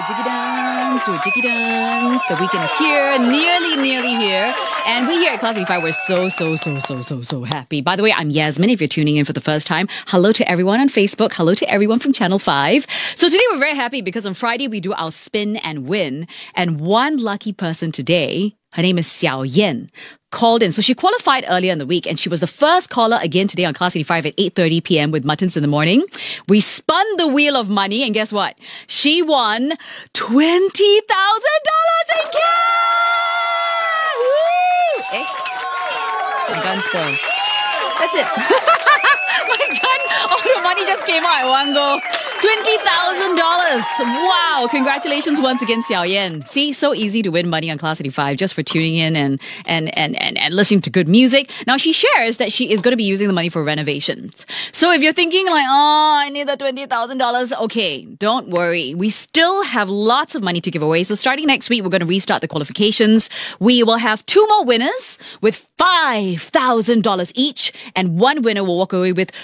jiggy dance, do a jiggy dance. The weekend is here, nearly here. And we here at Class95, we're so happy. By the way, I'm Yasmin, if you're tuning in for the first time. Hello to everyone on Facebook. Hello to everyone from Channel 5. So today we're very happy because on Friday we do our spin and win. And one lucky person today, her name is Xiao Yan, called in. So she qualified earlier in the week and she was the first caller again today on Class85 at 8:30 p.m. with Muttons in the morning. We spun the wheel of money and guess what? She won $20,000 in cash! Woo! Eh? My gun spoiled. That's it. My gun, all the money just came out at one go. $20,000. Wow. Congratulations once again, Xiao Yan. See, so easy to win money on Class85 just for tuning in and listening to good music. Now, she shares that she is going to be using the money for renovations. So if you're thinking like, oh, I need the $20,000. Okay, don't worry. We still have lots of money to give away. So starting next week, we're going to restart the qualifications. We will have 2 more winners with $5,000 each. And one winner will walk away with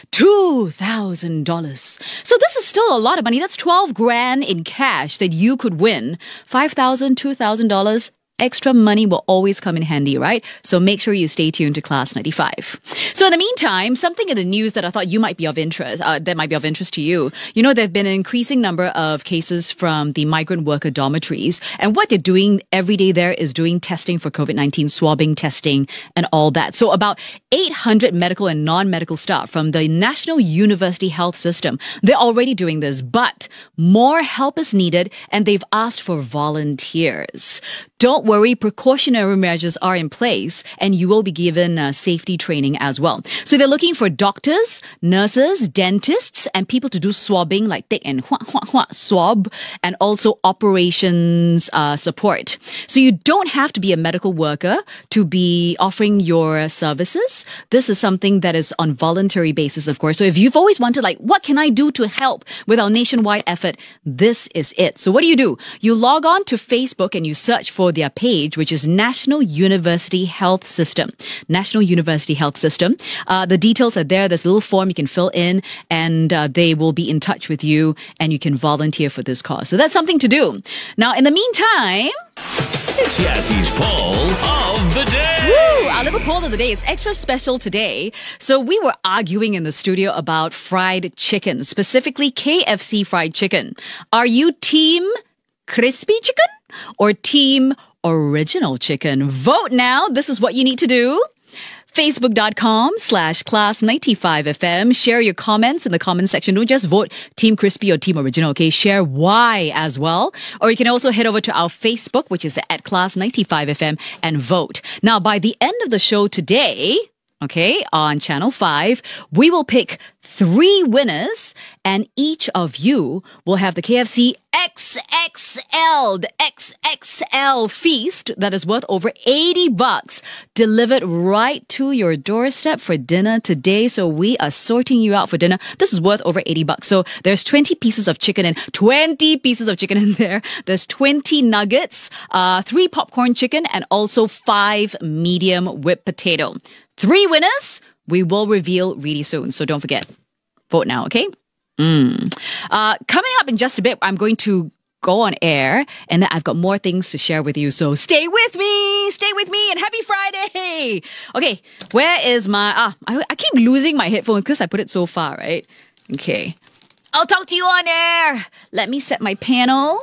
$2,000. So this is still a lot of money. That's 12 grand in cash that you could win. $5,000, $2,000. Extra money will always come in handy, right? So make sure you stay tuned to Class 95. So in the meantime, something in the news that I thought you might be of interest, that might be of interest to you. You know, there have been an increasing number of cases from the migrant worker dormitories. And what they're doing every day there is doing testing for COVID-19, swabbing testing and all that. So about 800 medical and non-medical staff from the National University Health System, they're already doing this, but more help is needed and they've asked for volunteers. Don't worry, precautionary measures are in place and you will be given safety training as well. So they're looking for doctors, nurses, dentists, and people to do swabbing like take and swab and also operations support. So you don't have to be a medical worker to be offering your services. This is something that is on voluntary basis, of course. So if you've always wanted like, what can I do to help with our nationwide effort? This is it. So what do? You log on to Facebook and you search for their page, which is National University Health System. National University Health System. The details are there. There's a little form you can fill in and they will be in touch with you and you can volunteer for this cause. So that's something to do. Now, in the meantime... It's Yassie's poll of the day. Woo! Our little poll of the day. It's extra special today. So we were arguing in the studio about fried chicken, specifically KFC fried chicken. Are you team crispy chicken or team original chicken? Vote now. This is what you need to do. Facebook.com/Class95FM. Share your comments in the comment section. Don't just vote Team Crispy or Team Original, okay? Share why as well. Or you can also head over to our Facebook, which is at Class95FM, and vote. Now, by the end of the show today, okay, on Channel 5, we will pick 3 winners and each of you will have the KFC XXL, the XXL feast that is worth over $80 delivered right to your doorstep for dinner today. So we are sorting you out for dinner. This is worth over $80. So there's 20 pieces of chicken in there. There's 20 nuggets, 3 popcorn chicken, and also 5 medium whipped potato. 3 winners we will reveal really soon. So don't forget. Vote now, okay? Coming up in just a bit, I'm going to go on air and then I've got more things to share with you. So stay with me, and happy Friday. Okay, where is my... I keep losing my headphone because I put it so far, right? Okay. I'll talk to you on air. Let me set my panel.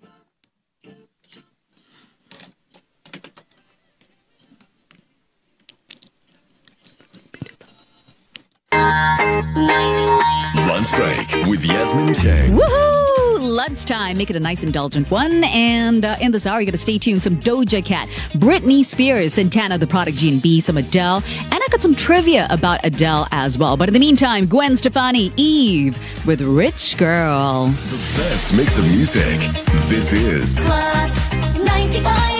Lunch Break with Yasmin Cheng. Woohoo! Lunchtime. Make it a nice indulgent one. And in this hour, you're going to stay tuned. Some Doja Cat, Britney Spears, Santana, The Prodigy and B, some Adele. And I got some trivia about Adele as well. But in the meantime, Gwen Stefani, Eve with Rich Girl. The best mix of music. This is Class 95.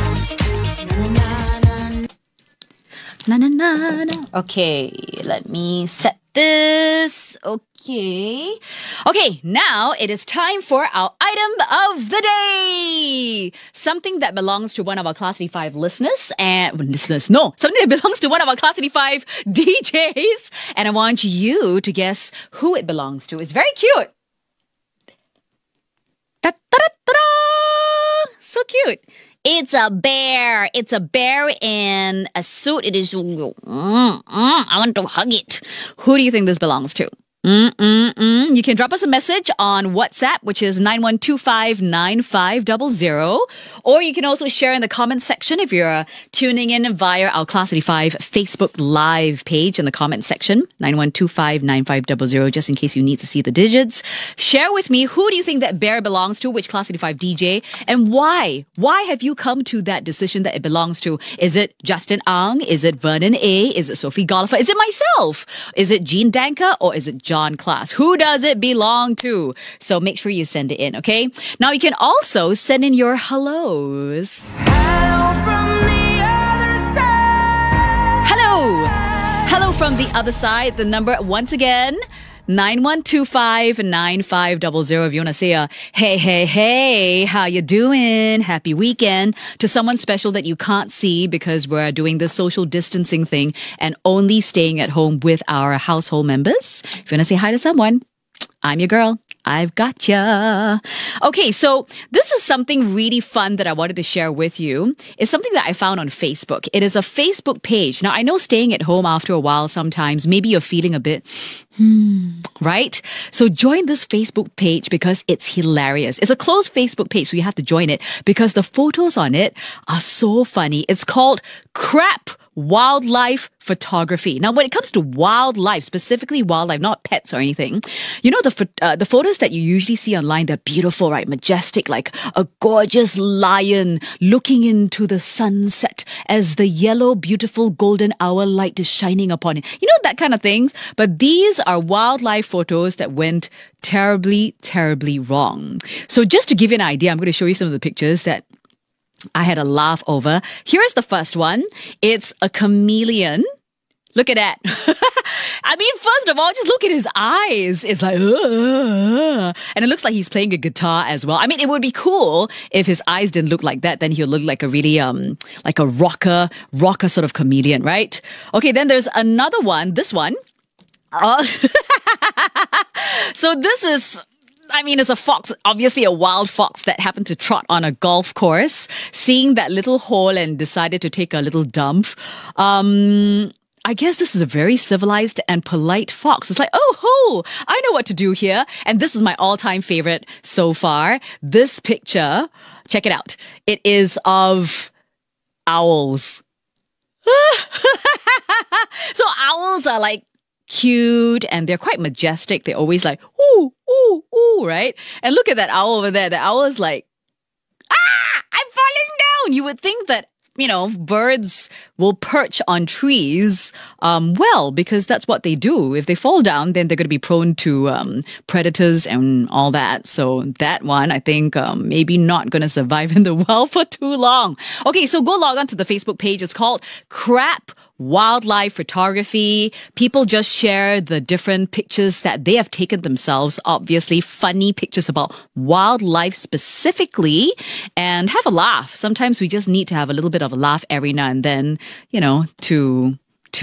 Na na na na. Okay, let me set this. Okay. Okay, now it is time for our item of the day. Something that belongs to one of our Class95 listeners something that belongs to one of our Class95 DJs. And I want you to guess who it belongs to. It's very cute. Ta-da-da-da! So cute. It's a bear. It's a bear in a suit. It is. I want to hug it. Who do you think this belongs to? You can drop us a message on WhatsApp, which is 91259500, or you can also share in the comments section if you're tuning in via our Class 95 Facebook Live page in the comments section, 91259500, just in case you need to see the digits. Share with me, who do you think that bear belongs to, which Class 95 DJ, and why? Why have you come to that decision that it belongs to? Is it Justin Ang? Is it Vernon A? Is it Sophie Golfer? Is it myself? Is it Jean Danker? Or is it John Class? Who does it belong to? So make sure you send it in, okay? Now you can also send in your hellos. Hello from the other side. Hello! Hello from the other side. The number, once again, 91259500. If you want to say hey, how you doing? Happy weekend to someone special that you can't see because we're doing this social distancing thing and only staying at home with our household members. If you want to say hi to someone, I'm your girl. I've got ya. Okay, so this is something really fun that I wanted to share with you. It's something that I found on Facebook. It is a Facebook page. Now, I know staying at home after a while sometimes, maybe you're feeling a bit, right? So join this Facebook page because it's hilarious. It's a closed Facebook page, so you have to join it because the photos on it are so funny. It's called Crap Wildlife Photography. Now, when it comes to wildlife, specifically wildlife, not pets or anything, you know, the photos that you usually see online, they're beautiful, right? Majestic, like a gorgeous lion looking into the sunset as the yellow, beautiful golden hour light is shining upon it. You know, that kind of things. But these are wildlife photos that went terribly, terribly wrong. So just to give you an idea, I'm going to show you some of the pictures that I had a laugh over. Here's the first one. It's a chameleon. Look at that. I mean, first of all, just look at his eyes. It's like, and it looks like he's playing a guitar as well. I mean, it would be cool if his eyes didn't look like that. Then he'll look like a really, like a rocker sort of chameleon, right? Okay, then there's another one. This one. So this is, I mean, it's a fox, obviously a wild fox that happened to trot on a golf course, seeing that little hole and decided to take a little dump. I guess this is a very civilized and polite fox. It's like, oh ho, I know what to do here. And this is my all-time favorite so far. This picture, check it out. It is of owls. So owls are like cute and they're quite majestic. They're always like, ooh, ooh, ooh, right? And look at that owl over there. The owl is like, I'm falling down. You would think that, you know, birds will perch on trees, well, because that's what they do. If they fall down, then they're going to be prone to predators and all that. So that one, I think, maybe not going to survive in the wild for too long. Okay, so go log on to the Facebook page. It's called Crap Wildlife Photography. People just share the different pictures that they have taken themselves, obviously funny pictures about wildlife specifically, and have a laugh. Sometimes we just need to have a little bit of a laugh every now and then, you know, to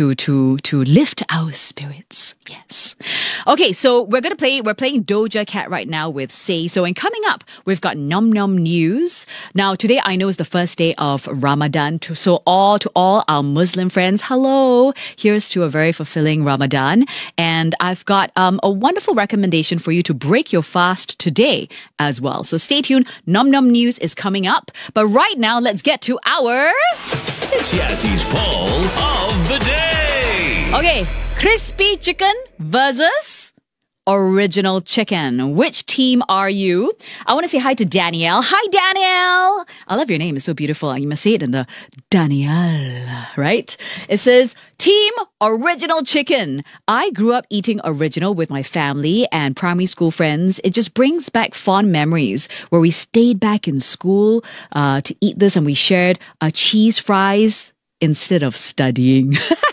lift our spirits. Yes. Okay, so we're playing Doja Cat right now with Say So. And coming up, we've got Nom Nom News. Now, today I know is the first day of Ramadan. So to all our Muslim friends, hello. Here's to a very fulfilling Ramadan. And I've got a wonderful recommendation for you to break your fast today as well. So stay tuned. Nom Nom News is coming up. But right now, let's get to our... It's Yassie's poll of the day. Okay, crispy chicken versus original chicken. Which team are you? I want to say hi to Danielle. Hi, Danielle. I love your name. It's so beautiful. You must say it in the Danielle, right? It says, Team Original Chicken. I grew up eating original with my family and primary school friends. It just brings back fond memories where we stayed back in school to eat this and we shared cheese fries instead of studying.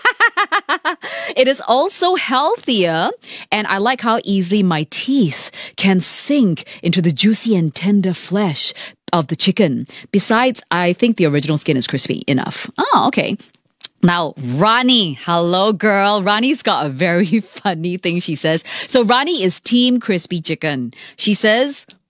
It is also healthier, and I like how easily my teeth can sink into the juicy and tender flesh of the chicken. Besides, I think the original skin is crispy enough. Oh, okay. Now, Rani, hello girl. Rani's got a very funny thing she says. So Rani is team crispy chicken. She says,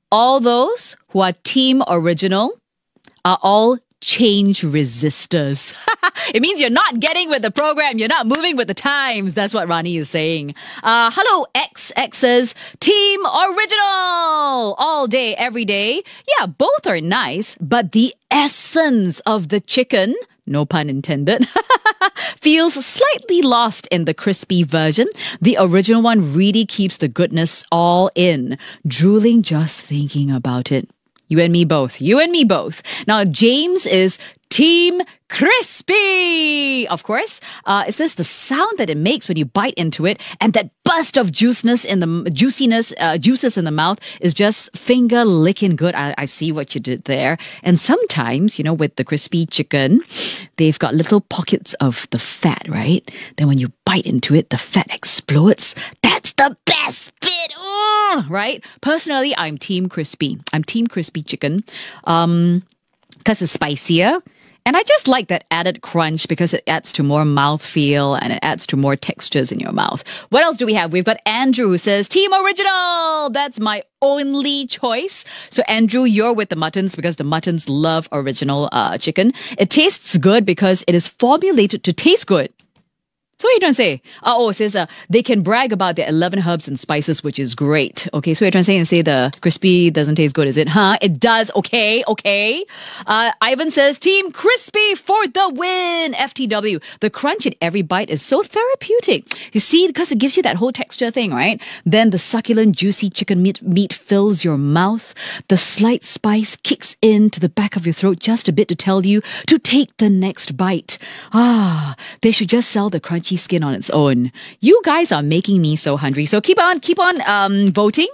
all those who are team original are all change resistors. It means you're not getting with the program. You're not moving with the times. That's what Rani is saying. Hello, XX says, team original all day, every day. Yeah, both are nice, but the essence of the chicken, no pun intended, feels slightly lost in the crispy version. The original one really keeps the goodness all in. Drooling just thinking about it. You and me both. You and me both. Now, James is Team Crispy. Of course, it says the sound that it makes when you bite into it and that burst of juiciness in the juices in the mouth is just finger licking good. I see what you did there. And sometimes, with the crispy chicken, they've got little pockets of the fat, right? Then when you bite into it, the fat explodes. That's the best bit. Right? Personally, I'm Team Crispy. I'm Team Crispy chicken because it's spicier. And I just like that added crunch because it adds to more mouthfeel and it adds to more textures in your mouth. What else do we have? We've got Andrew who says, Team Original! That's my only choice. So Andrew, you're with the Muttons because the Muttons love original chicken. It tastes good because it is formulated to taste good. So what are you trying to say? It says they can brag about their 11 herbs and spices, which is great. Okay, so you're trying to say the crispy doesn't taste good, is it? Huh? It does. Okay. Ivan says, Team Crispy for the win. FTW. The crunch in every bite is so therapeutic. You see, because it gives you that whole texture thing, right? Then the succulent, juicy chicken meat fills your mouth. The slight spice kicks into the back of your throat just a bit to tell you to take the next bite. They should just sell the crunch skin on its own. You guys are making me so hungry. So keep on voting.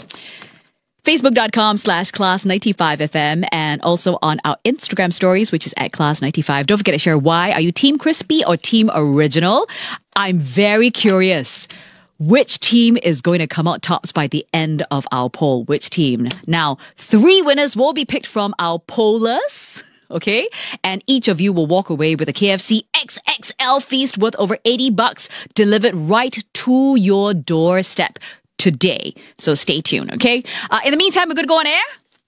Facebook.com/Class95FM and also on our Instagram stories, which is at Class95. Don't forget to share why. Are you Team Crispy or Team Original? I'm very curious. Which team is going to come out tops by the end of our poll? Which team? Now, 3 winners will be picked from our pollers. Okay? And each of you will walk away with a KFC XXL feast worth over $80 delivered right to your doorstep today. So stay tuned, okay? In the meantime, we're going to go on air.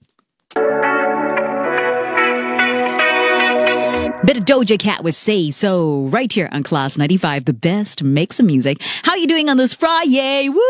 Bit of Doja Cat with Say So right here on Class 95, the best mix of music. How you doing on this Friday? Woo!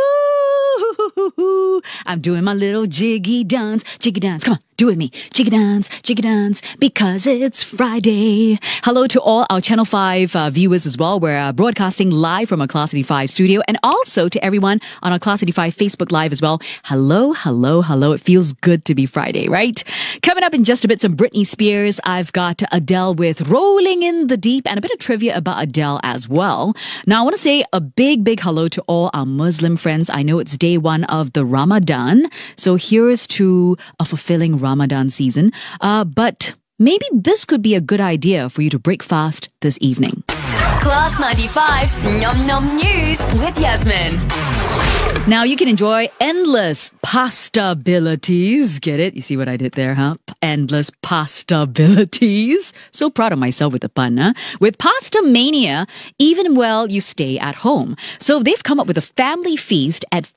I'm doing my little jiggy dance. Jiggy dance. Come on, do it with me. Jiggy dance, because it's Friday. Hello to all our Channel 5 viewers as well. We're broadcasting live from our Class 95 studio and also to everyone on our Class 95 Facebook Live as well. Hello. It feels good to be Friday, right? Coming up in just a bit, some Britney Spears. I've got Adele with Rolling in the Deep and a bit of trivia about Adele as well. Now, I want to say a big hello to all our Muslim friends. I know it's day 1 of the Ramadan. So here's to a fulfilling Ramadan season. But maybe this could be a good idea for you to break fast this evening. Class 95's Nom Nom News with Yasmin. Now you can enjoy endless pastabilities. Get it? You see what I did there, huh? Endless pastabilities. So proud of myself with the pun, huh? With Pasta Mania, even while you stay at home. So they've come up with a family feast at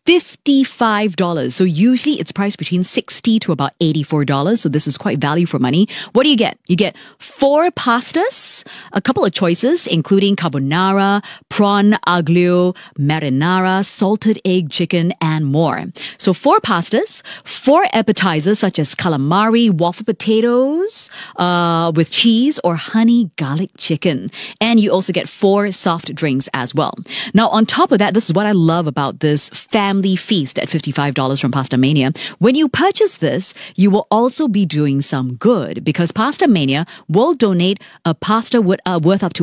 $55. So usually it's priced between $60 to about $84. So this is quite value for money. What do you get? You get 4 pastas, a couple of choices, including carbonara, prawn aglio, marinara, salted egg chicken, and more. So 4 pastas, 4 appetizers such as calamari, waffle potatoes with cheese, or honey garlic chicken. And you also get 4 soft drinks as well. Now, on top of that, this is what I love about this family feast at $55 from Pasta Mania. When you purchase this, you will also be doing some good because Pasta Mania will donate a pasta worth up to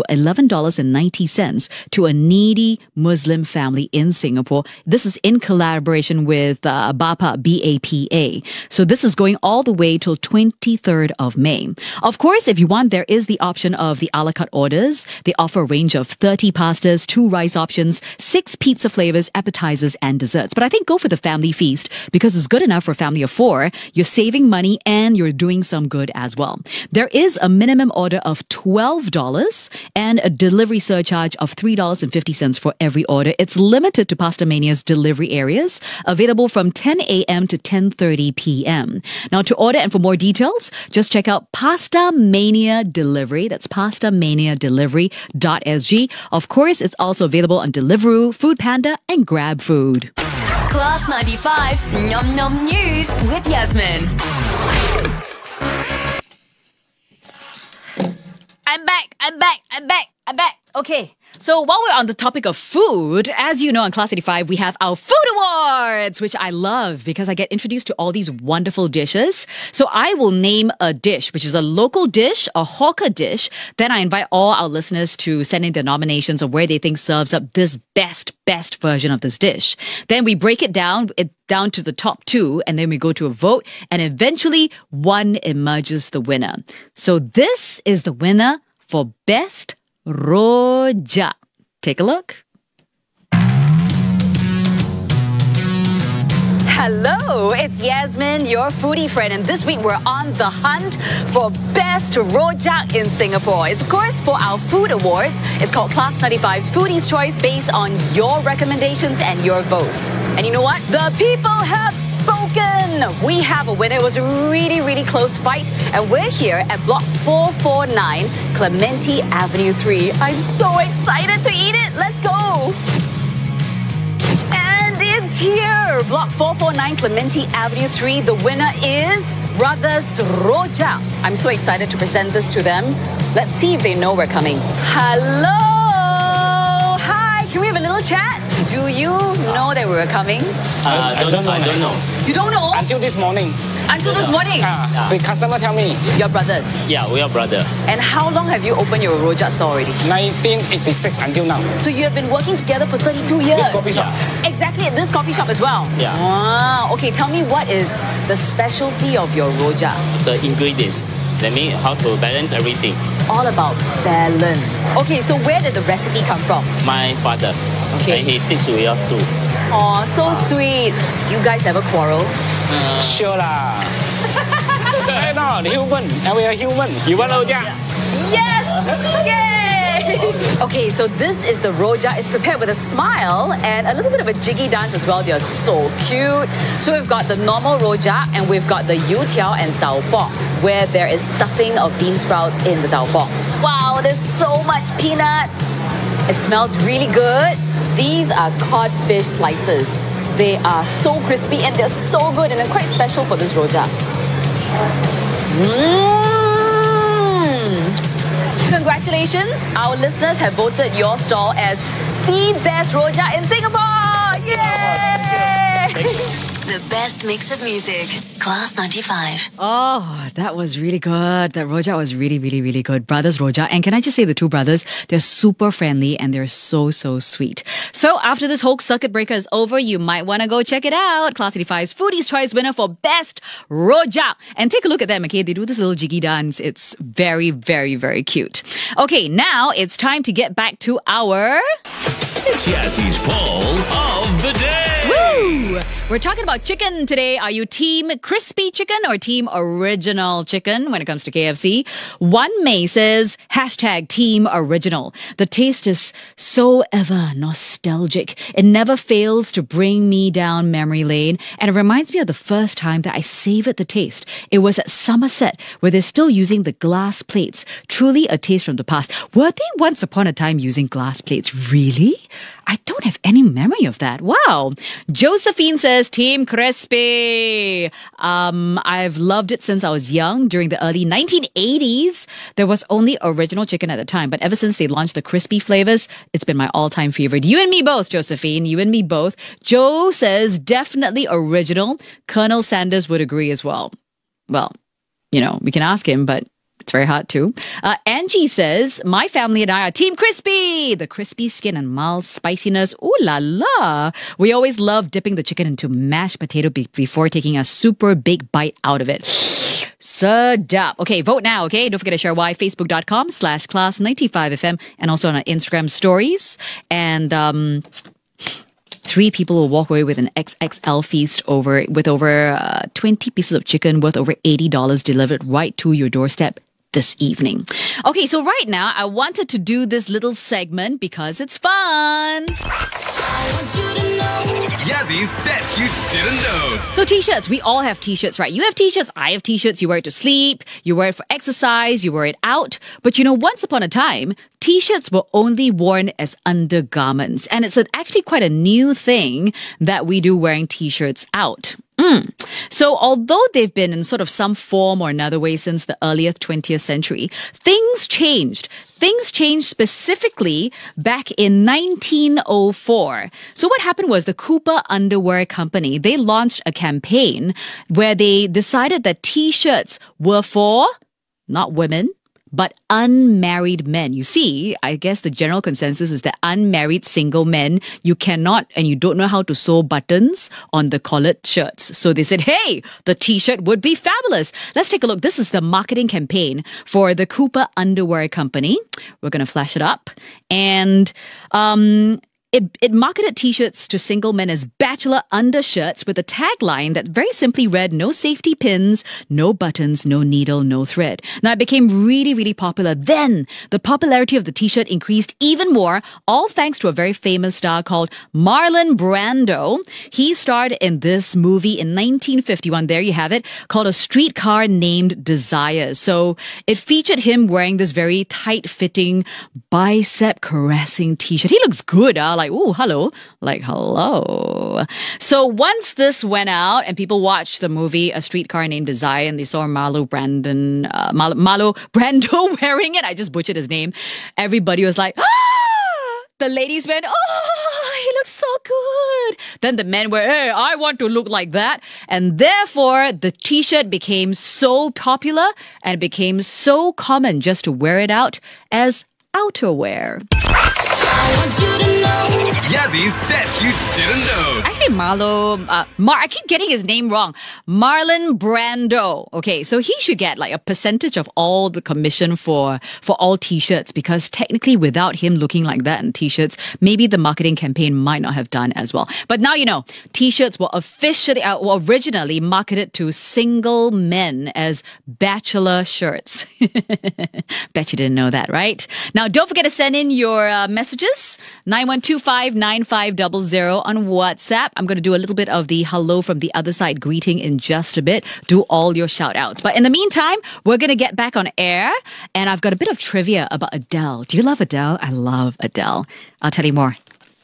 $11.90 to a needy Muslim family in Singapore. This is in collaboration with BAPA, BAPA. So this is going all the way till 23rd of May. Of course, if you want, there is the option of the a la carte orders. They offer a range of 30 pastas, 2 rice options, 6 pizza flavors, appetizers, and desserts. But I think go for the family feast because it's good enough for a family of 4. You're saving money and you're doing some good as well. There is a minimum order of $12 and a delivery surcharge of $3.50 for every order. It's limited to Pasta Mania's delivery areas, available from 10 a.m. to 10:30 p.m. Now, to order and for more details, just check out Pasta Mania Delivery. That's pastamaniadelivery.sg. Of course, it's also available on Deliveroo, Foodpanda, and Grab Food. Class 95's Nom Nom News with Yasmin. I'm back. Okay, so while we're on the topic of food, as you know on Class 85, we have our Food Awards, which I love because I get introduced to all these wonderful dishes. So I will name a dish, which is a local dish, a hawker dish. Then I invite all our listeners to send in their nominations of where they think serves up this best version of this dish. Then we break it down to the top two, and then we go to a vote, and eventually one emerges the winner. So this is the winner for Best Rojak. Take a look. Hello, it's Yasmin, your foodie friend, and this week we're on the hunt for Best Rojak in Singapore. It's of course for our food awards. It's called Class 95's Foodie's Choice, based on your recommendations and your votes. And you know what? The people have spoken! We have a winner. It was a really close fight, and we're here at Block 449, Clementi Avenue 3. I'm so excited to eat it! Let's go! And it's here! Block 449, Clementi Avenue 3. The winner is Brothers Rojak. I'm so excited to present this to them. Let's see if they know we're coming. Hello! Hi! Can we have a little chat? Do you know that we were coming? I don't know. You don't know? Until this morning. Until this morning? The customer tell me. You're brothers. Yeah, we are brother. And how long have you opened your Rojak store already? 1986 until now. So you have been working together for 32 years? This coffee shop. Exactly, at this coffee shop as well? Yeah. Wow. Okay, tell me, what is the specialty of your Rojak? The ingredients. That means how to balance everything. All about balance. Okay, so where did the recipe come from? My father. Okay. And he teach me how to. Oh, so sweet. Do you guys ever quarrel? Sure lah. Hey, no, human. We are human. You want rojak? Yes! Yay! Okay, so this is the Rojak. It's prepared with a smile and a little bit of a jiggy dance as well. They're so cute. So we've got the normal Rojak, and we've got the youtiao and tau pok, where there is stuffing of bean sprouts in the tau pok. Wow, there's so much peanut. It smells really good. These are codfish slices. They are so crispy and they're so good, and they're quite special for this Rojak. Congratulations! Our listeners have voted your stall as the best Rojak in Singapore! Yay! The best mix of music. Class 95. Oh, that was really good. That Rojak was really good. Brothers Rojak. And can I just say, the two brothers, they're super friendly and they're so sweet. So after this whole circuit breaker is over, you might want to go check it out. Class 85's Foodie's Choice winner for Best Rojak. And take a look at them, okay? They do this little jiggy dance. It's very cute. Okay, now it's time to get back to our... It's Yassie's poll of the day. Woo! We're talking about chicken today. Are you team crispy chicken or team original chicken when it comes to KFC? One May says, hashtag team original. The taste is so ever nostalgic. It never fails to bring me down memory lane. And it reminds me of the first time that I savored the taste. It was at Somerset, where they're still using the glass plates. Truly a taste from the past. Were they once upon a time using glass plates? Really? I don't have any memory of that. Wow. Josephine says, Team Crispy. I've loved it since I was young. During the early 1980s, there was only original chicken at the time. But ever since they launched the crispy flavors, it's been my all-time favorite. You and me both, Josephine. You and me both. Joe says, definitely original. Colonel Sanders would agree as well. Well, you know, we can ask him, but it's very hot too. Angie says, my family and I are Team Crispy. The crispy skin and mild spiciness. Ooh la la. We always love dipping the chicken into mashed potato before taking a super big bite out of it. Sadap. Okay, vote now, okay? Don't forget to share why. Facebook.com/Class95FM, and also on our Instagram stories. And 3 people will walk away with an XXL feast with over 20 pieces of chicken worth over $80 delivered right to your doorstep this evening. Okay, so right now, I wanted to do this little segment because it's fun. Yazzy's Bet You Didn't Know. So t-shirts, we all have t-shirts, right? You have t-shirts, I have t-shirts, you wear it to sleep, you wear it for exercise, you wear it out. But once upon a time, t-shirts were only worn as undergarments. And it's actually quite a new thing that we do wearing t-shirts out. So although they've been in sort of some form or another way since the earlier 20th century, things changed. Things changed specifically back in 1904. So what happened was the Cooper Underwear Company, they launched a campaign where they decided that t-shirts were for not women, but unmarried men. You see, I guess the general consensus is that unmarried single men, you cannot and you don't know how to sew buttons on the collared shirts. So they said, hey, the t-shirt would be fabulous. Let's take a look. This is the marketing campaign for the Cooper Underwear Company. We're going to flash it up. And It marketed t-shirts to single men as bachelor undershirts with a tagline that very simply read, no safety pins, no buttons, no needle, no thread. Now, it became really, really popular. Then, the popularity of the t-shirt increased even more, all thanks to a very famous star called Marlon Brando. He starred in this movie in 1951, there you have it, called A Streetcar Named Desire. So, it featured him wearing this very tight-fitting, bicep-caressing t-shirt. He looks good, like, ooh, hello. Like, hello. So once this went out and people watched the movie A Streetcar Named Desire and they saw Marlo Brando wearing it, I just butchered his name. Everybody was like, ah! The ladies went, oh, he looks so good. Then the men were, hey, I want to look like that. And therefore, the t-shirt became so popular and became so common just to wear it out as outerwear. Yazzy's Bet You Didn't Know. Actually, I keep getting his name wrong. Marlon Brando. Okay, so he should get like a percentage of all the commission for all t-shirts, because technically without him looking like that in t-shirts, maybe the marketing campaign might not have done as well. But now you know, t-shirts were originally marketed to single men as bachelor shirts. Bet you didn't know that, right? Now, don't forget to send in your messages, 91259500 on WhatsApp. I'm going to do a little bit of the hello from the other side greeting in just a bit. Do all your shout outs. But in the meantime, we're going to get back on air, and I've got a bit of trivia about Adele. Do you love Adele? I love Adele. I'll tell you more.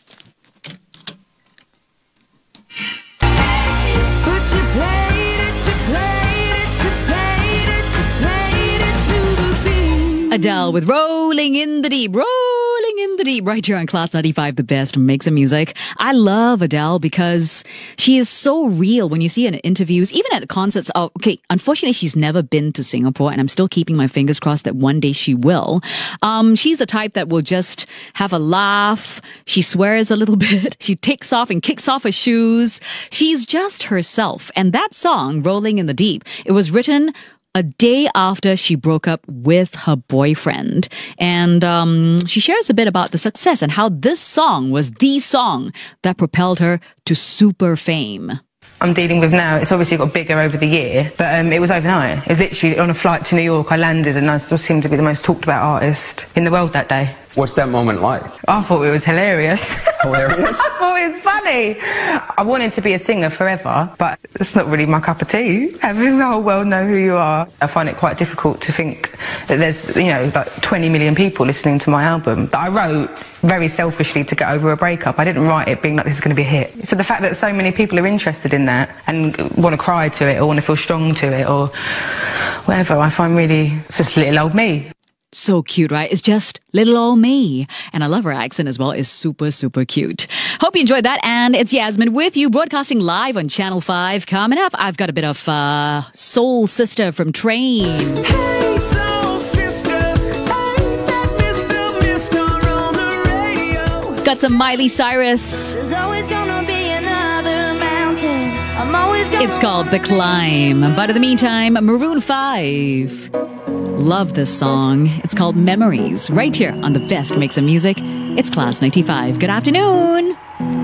Adele with Rolling in the Deep. Rolling in the Deep right here on Class 95, the best mix of music. I love Adele because she is so real when you see her in interviews, even at concerts. Oh, okay, unfortunately, she's never been to Singapore, and I'm still keeping my fingers crossed that one day she will. She's the type that will just have a laugh. She swears a little bit. She takes off and kicks off her shoes. She's just herself. And that song, Rolling in the Deep, it was written a day after she broke up with her boyfriend. And she shares a bit about the success and how this song was the song that propelled her to super fame. I'm dealing with now, it's obviously got bigger over the year, but it was overnight. It was literally on a flight to New York. I landed and I still seemed to be the most talked about artist in the world that day. What's that moment like? I thought it was hilarious. Hilarious? I thought it was funny. I wanted to be a singer forever, but it's not really my cup of tea, having the whole world know who you are. I find it quite difficult to think that there's, like 20 million people listening to my album that I wrote very selfishly to get over a breakup. I didn't write it being like, this is going to be a hit. So the fact that so many people are interested in that and want to cry to it or want to feel strong to it or whatever, I find really, it's just little old me. So cute, right? It's just little old me. And I love her accent as well. It's super, super cute. Hope you enjoyed that. And it's Yasmin with you, broadcasting live on Channel 5. Coming up, I've got a bit of Soul Sister from Train. Hey, soul sister, ain't that Mister on the radio? Got some Miley Cyrus. There's always gonna be another mountain. I'm always gonna. It's called The Climb. But in the meantime, Maroon 5. Love this song. It's called Memories, right here on the best mix of music. It's Class 95. Good afternoon.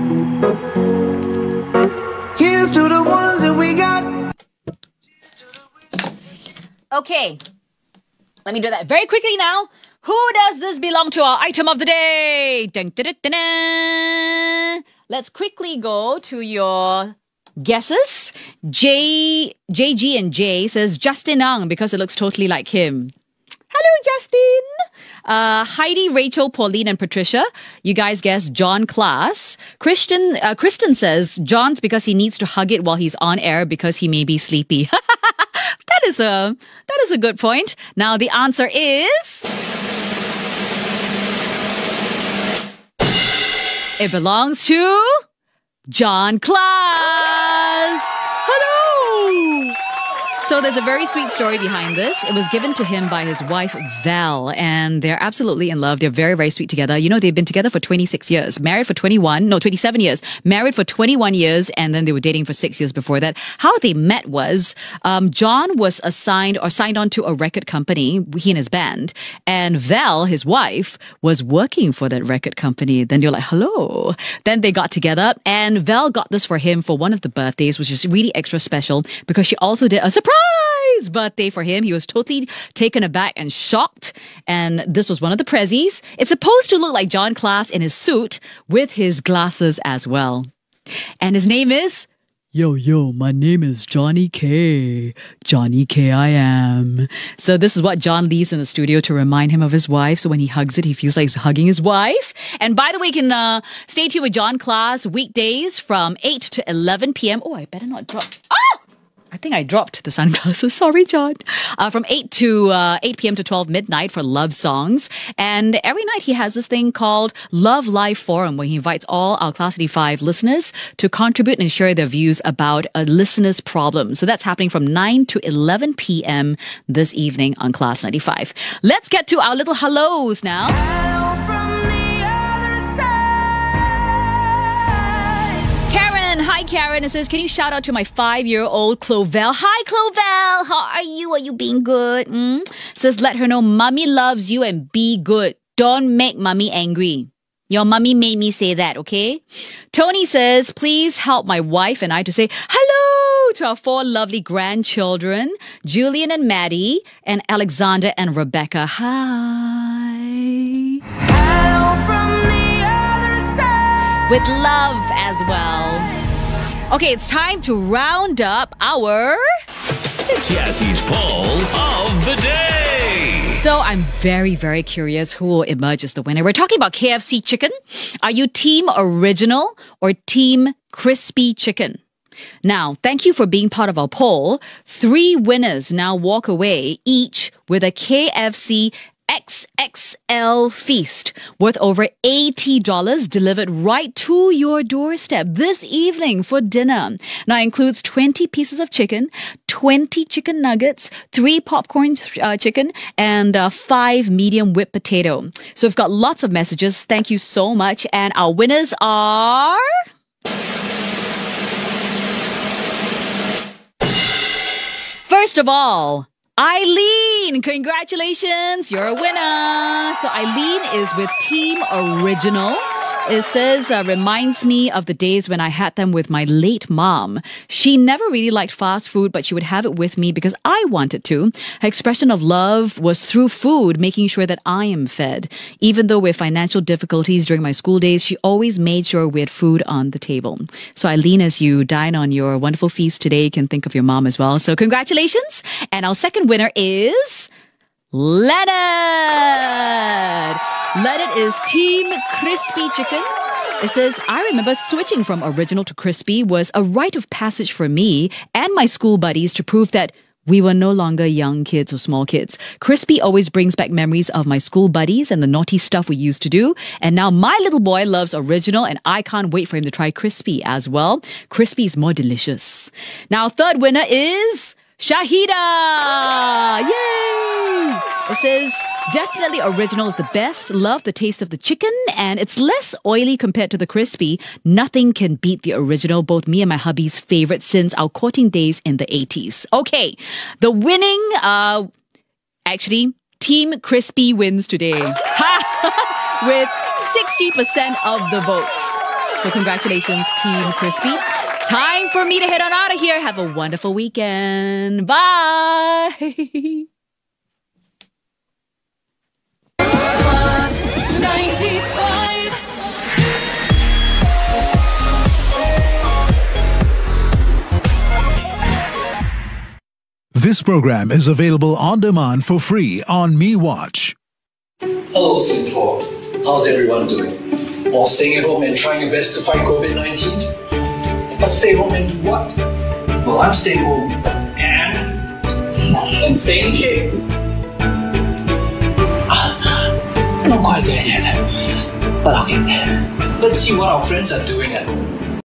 Here's to the ones that we got. Okay. Let me do that very quickly now. Who does this belong to? Our item of the day. Dun, dun, dun, dun, dun. Let's quickly go to your guesses. JG and J says Justin Ang because it looks totally like him. Hello, Justin. Heidi, Rachel, Pauline, and Patricia. You guys guessed John Class. Kristen says John's because he needs to hug it while he's on air because he may be sleepy. That is a good point. Now the answer is it belongs to John Class. Hello. So there's a very sweet story behind this. It was given to him by his wife, Val, and they're absolutely in love. They're very, very sweet together. You know, they've been together for 26 years, married for 27 years, married for 21 years, and then they were dating for 6 years before that. How they met was, John was signed on to a record company, he and his band, and Val, his wife, was working for that record company. Then they're like, hello. Then they got together, and Val got this for him for one of the birthdays, which is really extra special because she also did a surprise birthday for him. He was totally taken aback and shocked. And this was one of the prezzies. It's supposed to look like John Class in his suit with his glasses as well. And his name is... Yo, my name is Johnny K. Johnny K I am. So this is what John leaves in the studio to remind him of his wife. So when he hugs it, he feels like he's hugging his wife. And by the way, you can stay tuned with John Class weekdays from 8 to 11 p.m. Oh, I better not drop... Oh! I think I dropped the sunglasses. Sorry, John. From 8 p.m. to 12 midnight for love songs. And every night he has this thing called Love Live Forum where he invites all our Class 95 listeners to contribute and share their views about a listener's problem. So that's happening from 9 to 11 p.m. this evening on Class 95. Let's get to our little hellos now. Hi, Karen. It says, can you shout out to my 5-year-old Clovell? Hi, Clovell. How are you? Are you being good? Says, let her know mommy loves you and be good. Don't make mommy angry. Your mommy made me say that, okay? Tony says, please help my wife and I to say hello to our 4 lovely grandchildren, Julian and Maddie, and Alexander and Rebecca. Hi. Hello from the other side. With love as well. Okay, it's time to round up our... It's Yassie's poll of the day. So I'm very, very curious who will emerge as the winner. We're talking about KFC chicken. Are you team original or team crispy chicken? Now, thank you for being part of our poll. 3 winners now walk away, each with a KFC XXL feast worth over $80 delivered right to your doorstep this evening for dinner. Now, it includes 20 pieces of chicken, 20 chicken nuggets, 3 popcorn chicken, and 5 medium whipped potato. So we've got lots of messages. Thank you so much. And our winners are... First of all, Eileen, congratulations, you're a winner. So Eileen is with Team Original. It says, reminds me of the days when I had them with my late mom. She never really liked fast food, but she would have it with me because I wanted to. Her expression of love was through food, making sure that I am fed. Even though with financial difficulties during my school days, she always made sure we had food on the table. So Eileen, as you dine on your wonderful feast today, you can think of your mom as well. So congratulations. And our second winner is... Leonard! Leonard is Team Crispy Chicken. It says, I remember switching from original to crispy was a rite of passage for me and my school buddies to prove that we were no longer young kids or small kids. Crispy always brings back memories of my school buddies and the naughty stuff we used to do. And now my little boy loves original and I can't wait for him to try crispy as well. Crispy is more delicious. Now, third winner is... Shahida! Yay! It says, definitely original is the best. Love the taste of the chicken and it's less oily compared to the crispy. Nothing can beat the original. Both me and my hubby's favorite since our courting days in the 80s. Okay, the winning, actually, Team Crispy wins today. With 60% of the votes. So congratulations, Team Crispy. Time for me to head on out of here. Have a wonderful weekend. Bye. 95. This program is available on demand for free on MeWatch. Hello, Singapore. How's everyone doing? All staying at home and trying your best to fight COVID-19? But stay home and do what? Well, I'm staying home and staying in shape. Not quite there yet, but okay. Let's see what our friends are doing at home.